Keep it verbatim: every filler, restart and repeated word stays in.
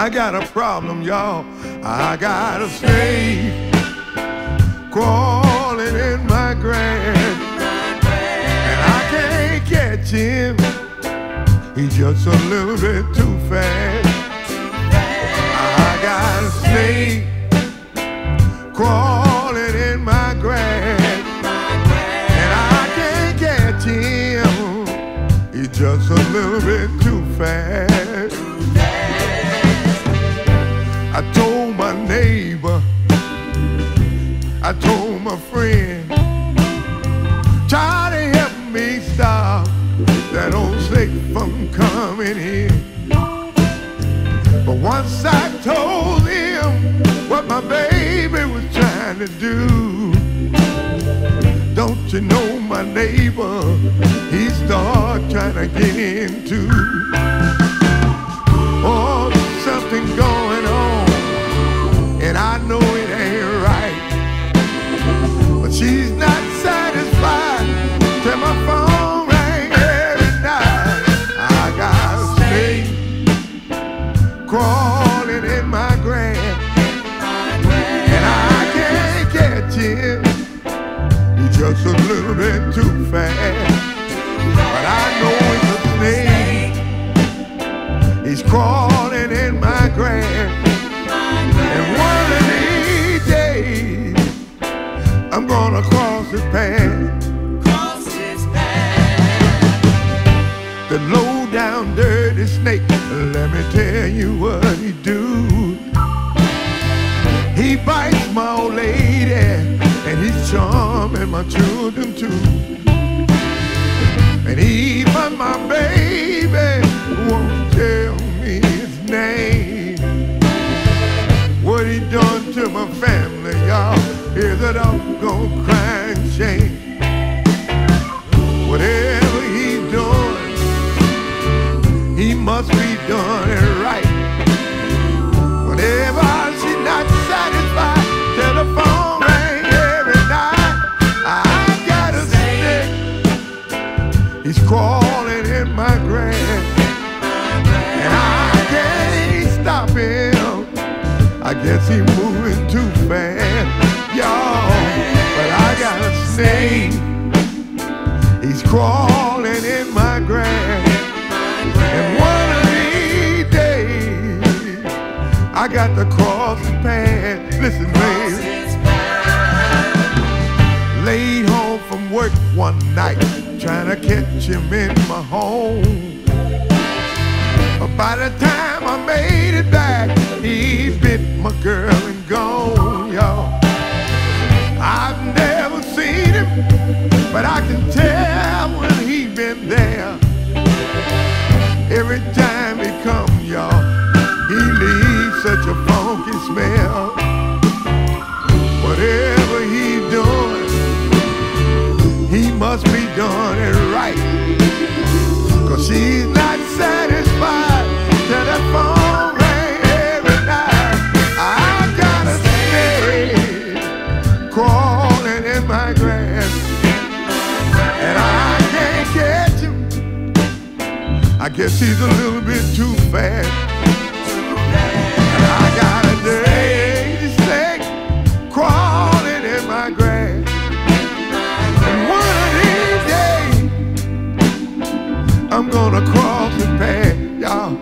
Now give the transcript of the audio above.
I got a problem, y'all. I got a snake crawling in my grass, and I can't catch him. He's just a little bit too fast. I got a snake crawling in my grass, and I can't catch him. He's just a little bit too fast. I told my neighbor, I told my friend, try to help me stop that old snake from coming in. But once I told him what my baby was trying to do, don't you know my neighbor, he started trying to get into. Oh, there's something going on, and I know it ain't right. But she's not satisfied till my phone rang every night. I got a snake crawling in my grass, and I can't catch him. He's just a little bit too fast. But I know it's a snake. He's crawling in my grass, and one of these days I'm gonna cross his path. Cross his path. The low down dirty snake, let me tell you what he do. He bites my old lady, and he's charming my children too. And even my baby won't tell me his name. What he done to my family, y'all, is a doggone crying shame. Whatever he's doing, he must be doing it right. Whenever she's not satisfied, telephone ring every night. I got a snake, he's crawling in my grass, and I can't stop him. I guess he's moving too fast, y'all. But I got a snake, he's crawling in my grass, and one of these days I got to cross his path. Listen, baby. Laid home from work one night, trying to catch him in my home. But by the time I made it back, he bit my girl and gone, y'all. I've never seen him, but I can tell when he been there. Every time he come, y'all, he leaves such a funky smell. Whatever he's doing, he must be doing it right. Cause she's not satisfied till that phone ring every night. I got a snake crawling in my grass, and I can't catch him. I guess he's a little bit too fast. And I got a dirty snake crawling in my grass, and one of these days I'm gonna cross the path, y'all.